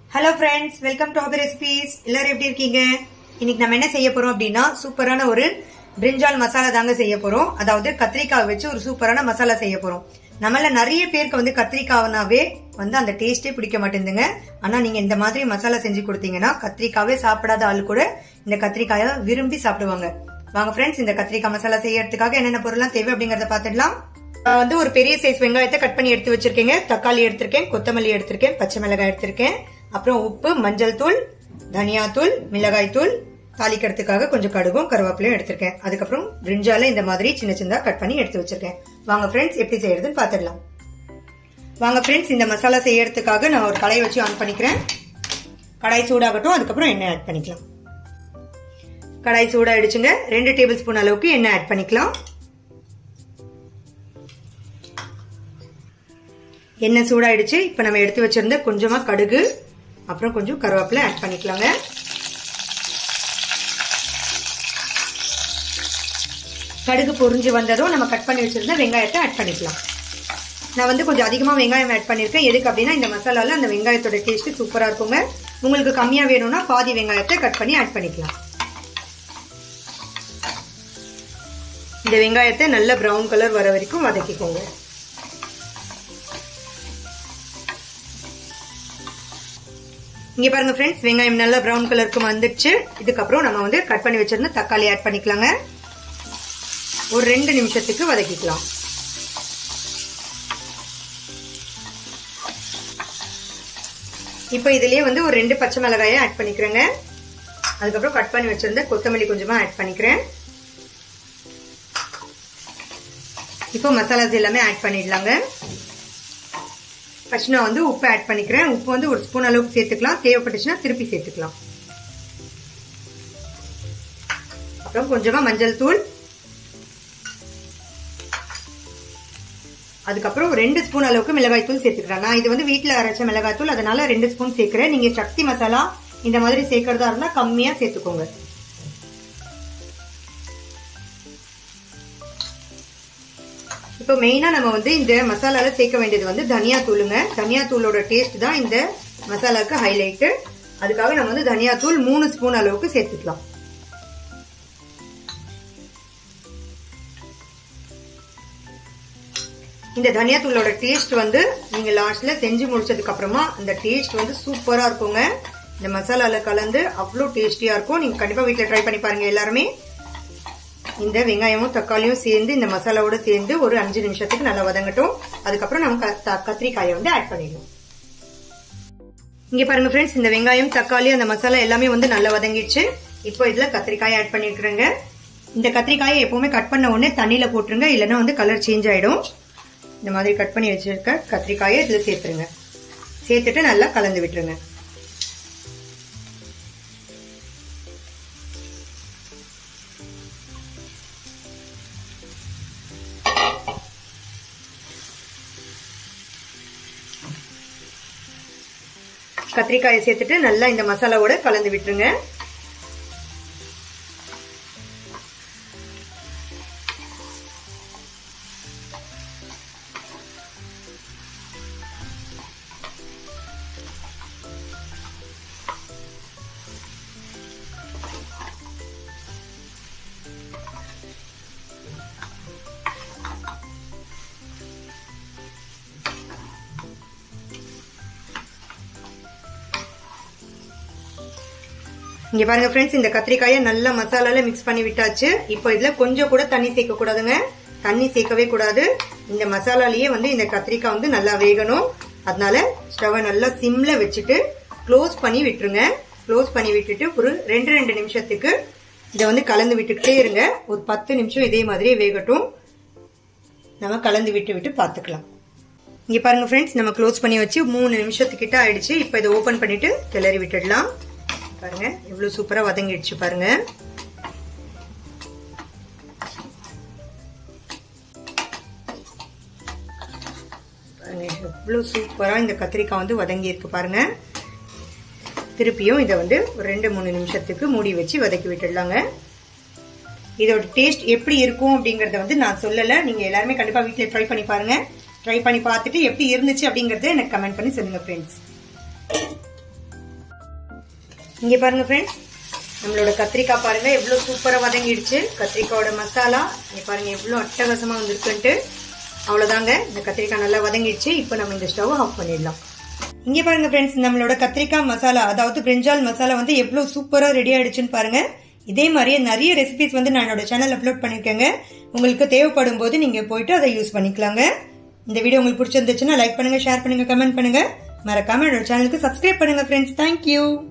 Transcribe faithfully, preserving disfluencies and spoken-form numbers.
Hello friends, welcome to hobby recipes. எல்லாரும் எப்படி இருக்கீங்க? இன்னைக்கு நம்ம என்ன செய்ய போறோம் அப்படின்னா, சூப்பரான ஒரு பிரிஞ்சால் மசாலா தாங்க செய்ய போறோம். அதாவது கத்திரிக்காய் வச்சு ஒரு சூப்பரான மசாலா செய்ய போறோம். நம்மள நிறைய பேருக்கு வந்து கத்திரிக்காய்னாவே வந்து அந்த டேஸ்டே பிடிக்க மாட்டேங்குதுங்க. ஆனா நீங்க இந்த மாதிரி மசாலா செஞ்சு கொடுத்தீங்கன்னா கத்திரிக்காவே சாப்பிடாத ஆளு கூட இந்த கத்திரிக்காயை விரும்பி சாப்பிடுவாங்க. வாங்க ஃப்ரெண்ட்ஸ், இந்த கத்திரிக்காய் மசாலா செய்யறதுக்காக என்னென்ன பொருள்லாம் தேவை அப்படிங்கறத பாத்துடலாம். நான் வந்து ஒரு பெரிய சைஸ் வெங்காயத்தை கட் பண்ணி எடுத்து வச்சிருக்கேங்க. தக்காளி எடுத்திருக்கேன், கொத்தமல்லி எடுத்திருக்கேன், பச்சை மிளகாய் எடுத்திருக்கேன், அப்புறம் உப்பு, மஞ்சள் தூள், தனியா தூள், மிளகாய் தூள், தாளிக்கிறதுக்காக கொஞ்சம் கடுகும் கருவேப்பிலையும் எடுத்திருக்கேன். அதுக்கப்புறம் பிரிஞ்சால இந்த மாதிரி சின்ன சின்னதா கட் பண்ணி எடுத்து வச்சிருக்கேன். வாங்க ஃப்ரெண்ட்ஸ், எப்படி செய்யறதுன்னு பாத்துடலாம். வாங்க ஃப்ரெண்ட்ஸ், இந்த மசாலா செய்யறதுக்காக நான் ஒரு கடாய் வச்சு ஆன் பண்ணிக்கிறேன். கடாய் சூடாகட்டும், அதுக்கப்புறம் எண்ணெய் ஆட் பண்ணிக்கலாம். கடாய் சூடாயிடுச்சுங்க. ரெண்டு டேபிள் ஸ்பூன் அளவுக்கு எண்ணெய் ஆட் பண்ணிக்கலாம். எண்ணெய் சூடாயிடுச்சு. இப்ப நம்ம எடுத்து வச்சிருந்த கொஞ்சமா கடுகு, அப்புறம் கொஞ்சம் கருவேப்பிலை ஆட் பண்ணிக்கலாங்க. கடுகு பொரிஞ்சு வந்ததும் நம்ம கட் பண்ணி வச்சிருந்த வெங்காயத்தை ஆட் பண்ணிக்கலாம். நான் வந்து கொஞ்சம் அதிகமா வெங்காயம் ஆட் பண்ணிருக்கேன். எதுக்கு அப்படின்னா இந்த மசாலால அந்த வெங்காயத்தோட டேஸ்ட் சூப்பரா இருக்குங்க. உங்களுக்கு கம்மியா வேணும்னா பாதி வெங்காயத்தை கட் பண்ணி ஆட் பண்ணிக்கலாம். இந்த வெங்காயத்தை நல்ல பிரவுன் கலர் வர வரைக்கும் வதக்கிக்கோங்க. இங்க பாருங்க ஃப்ரெண்ட்ஸ், வெங்காயம் நல்லா பிரவுன் கலருக்கு வந்துடுச்சு. இதுக்கப்புறம் நம்ம வந்து கட் பண்ணி வச்சிருந்த தக்காளி ஆட் பண்ணிக்கலாங்க. ஒரு ரெண்டு நிமிஷத்துக்கு வதக்கிக்கலாம். இப்ப இதுலயே வந்து ஒரு ரெண்டு பச்சை மிளகாயை ஆட் பண்ணிக்கிறேங்க. அதுக்கப்புறம் கட் பண்ணி வச்சிருந்த கொத்தமல்லி கொஞ்சமா ஆட் பண்ணிக்கிறேன். இப்போ மசாலாஸ் எல்லாமே ஆட் பண்ணிடலாங்க. ஃபர்ஸ்ட் நான் வந்து உப்பு ஆட் பண்ணிக்கிறேன். உப்பு வந்து ஒரு ஸ்பூன் அளவுக்கு சேர்த்துக்கலாம். தேவைப்பட்டுச்சுன்னா திருப்பி சேர்த்துக்கலாம். அப்புறம் கொஞ்சமா மஞ்சள் தூள், அதுக்கப்புறம் ரெண்டு ஸ்பூன் அளவுக்கு மிளகாய் தூள் சேர்த்துக்கிறேன். நான் இது வந்து வீட்டுல அரைச்ச மிளகாய் தூள், அதனால ரெண்டு ஸ்பூன் சேர்க்கிறேன். நீங்க சக்தி மசாலா இந்த மாதிரி சேர்க்கறதா இருந்தா கம்மியா சேர்த்துக்கோங்க. இப்போ மெயினா நம்ம வந்து இந்த மசாலால சேர்க்க வேண்டியது வந்து தனியா தூளுங்க. தனியா தூளோட டேஸ்ட் தான் இந்த மசாலாக்கு ஹைலைட். அதுக்காக நம்ம வந்து தனியா தூள் மூணு ஸ்பூன் அளவுக்கு சேர்த்துக்கலாம். இந்த தனியா தூளோட டேஸ்ட் வந்து நீங்க லாஸ்ட்ல செஞ்சு முடிச்சதுக்கு அப்புறமா அந்த டேஸ்ட் வந்து சூப்பரா இருக்குங்க. இந்த மசாலால கலந்து அவ்வளோ டேஸ்டியா இருக்கும். நீங்க கண்டிப்பா வீட்டுல ட்ரை பண்ணி பாருங்க எல்லாருமே. இந்த வெங்காயமும் தக்காளியும் சேர்ந்து இந்த மசாலாவோட சேர்ந்து ஒரு அஞ்சு நிமிஷத்துக்கு நல்லா வதங்கட்டும். அதுக்கப்புறம் நம்ம கத்திரிக்காயை வந்து ஆட் பண்ணிடலாம். இங்க பாருங்க ஃப்ரெண்ட்ஸ், இந்த வெங்காயம், தக்காளி, அந்த மசாலா எல்லாமே வந்து நல்லா வதங்கிடுச்சு. இப்போ இதுல கத்திரிக்காயை ஆட் பண்ணிருக்கிறேங்க. இந்த கத்திரிக்காயை எப்பவுமே கட் பண்ண உடனே தண்ணியில போட்டுருங்க, இல்லைன்னா வந்து கலர் சேஞ்ச் ஆயிடும். இந்த மாதிரி கட் பண்ணி வச்சிருக்க கத்திரிக்காயை இதுல சேர்த்துருங்க. சேர்த்துட்டு நல்லா கலந்து விட்டுருங்க. கத்திரிக்காயை சேர்த்துட்டு நல்லா இந்த மசாலாவோட கலந்து விட்டுருங்க. இங்க பாருங்க ஃப்ரெண்ட்ஸ், இந்த கத்திரிக்காயை நல்லா மசாலால மிக்ஸ் பண்ணி விட்டாச்சு. இப்போ இதுல கொஞ்சம் கூட தண்ணி சேர்க்க கூடாதுங்க. தண்ணி சேர்க்கவே கூடாது. இந்த மசாலாலேயே வந்து இந்த கத்திரிக்காய் வந்து நல்லா வேகணும். அதனால ஸ்டவ்வை நல்லா சிம்ல வச்சுட்டு க்ளோஸ் பண்ணி விட்டுருங்க. க்ளோஸ் பண்ணி விட்டுட்டு ஒரு ரெண்டு ரெண்டு நிமிஷத்துக்கு இதை வந்து கலந்து விட்டுக்கிட்டே இருங்க. ஒரு பத்து நிமிஷம் இதே மாதிரியே வேகட்டும். நம்ம கலந்து விட்டு விட்டு பாத்துக்கலாம். இங்க பாருங்க ஃப்ரெண்ட்ஸ், நம்ம க்ளோஸ் பண்ணி வச்சு மூணு நிமிஷத்துக்கிட்ட ஆயிடுச்சு. இப்ப இதை ஓபன் பண்ணிட்டு கிளறி விட்டுடலாம். பாருங்க எவ்வளவு சூப்பரா வதங்கிடுச்சு பாருங்க. பாருங்க எவ்வளவு சூப்பரா இந்த கத்திரிக்காய் வந்து வதங்கி இருக்கு பாருங்க. திருப்பியும் இதை வந்து ஒரு ரெண்டு மூணு நிமிஷத்துக்கு மூடி வச்சு வதக்கி விட்டுடலாங்க. இதோட டேஸ்ட் எப்படி இருக்கும் அப்படிங்கறத வந்து நான் சொல்லல. நீங்க எல்லாருமே கண்டிப்பா வீட்டுல ட்ரை பண்ணி பாருங்க. ட்ரை பண்ணி பார்த்துட்டு எப்படி இருந்துச்சு அப்படிங்கறத எனக்கு கமெண்ட் பண்ணி சொல்லுங்க ஃப்ரெண்ட்ஸ். இங்க பாருங்க ஃப்ரெண்ட்ஸ், நம்மளோட கத்திரிக்காய் பாருங்க எவ்வளவு சூப்பரா வதங்கிடுச்சு. கத்திரிக்காயோட மசாலா இங்க பாருங்க எவ்வளவு அட்டகாசமா வந்திருக்குன்ட்டு. அவ்வளவுதாங்க, இந்த கத்திரிக்காய் நல்லா வதங்கிடுச்சு. இப்போ நம்ம இந்த ஸ்டவ் ஆஃப் பண்ணிடலாம். இங்க பாருங்க ஃப்ரெண்ட்ஸ், நம்மளோட கத்திரிக்காய் மசாலா அதாவது பிரிஞ்சால் மசாலா வந்து எவ்வளவு சூப்பரா ரெடி ஆயிடுச்சுன்னு பாருங்க. இதே மாதிரியே நிறைய ரெசிபிஸ் வந்து நான் என்னோட சேனல் அப்லோட் பண்ணிருக்கேங்க. உங்களுக்கு தேவைப்படும் போது நீங்க போயிட்டு அதை யூஸ் பண்ணிக்கலாங்க. இந்த வீடியோ உங்களுக்கு பிடிச்சிருந்துச்சுன்னா லைக் பண்ணுங்க, ஷேர் பண்ணுங்க, கமெண்ட் பண்ணுங்க. மறக்காம என்னோட சேனலுக்கு சப்ஸ்கிரைப் பண்ணுங்க ஃப்ரெண்ட்ஸ். தேங்க்யூ.